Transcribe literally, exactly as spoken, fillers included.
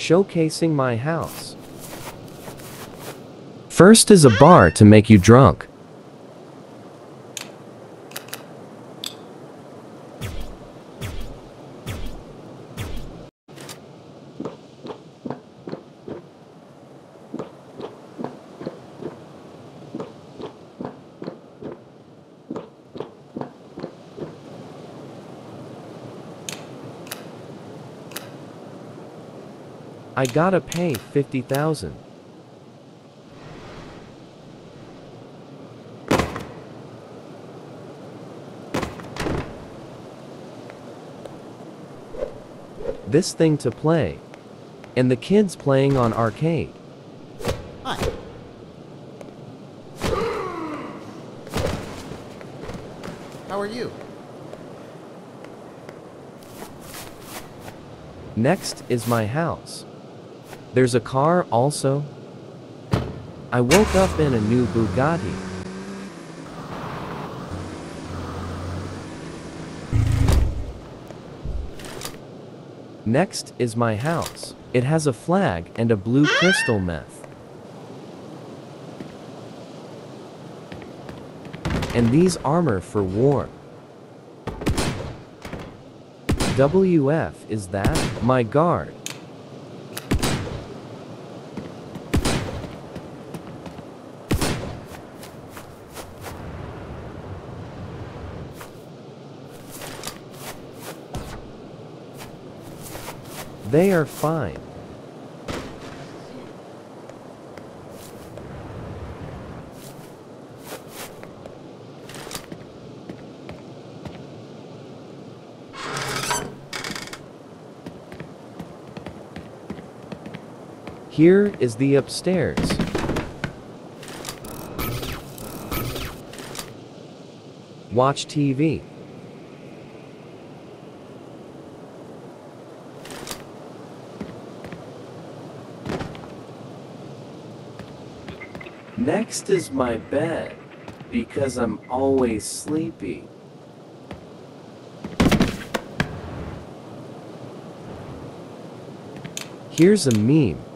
Showcasing my house. First is a bar to make you drunk. I gotta pay fifty thousand. This thing to play. And the kids playing on arcade. Hi. How are you? Next is my house. There's a car also. I woke up in a new Bugatti. Next is my house. It has a flag and a blue crystal meth. And these armor for war. W F is that? My guard. They are fine. Here is the upstairs. Watch T V. Next is my bed, because I'm always sleepy. Here's a meme.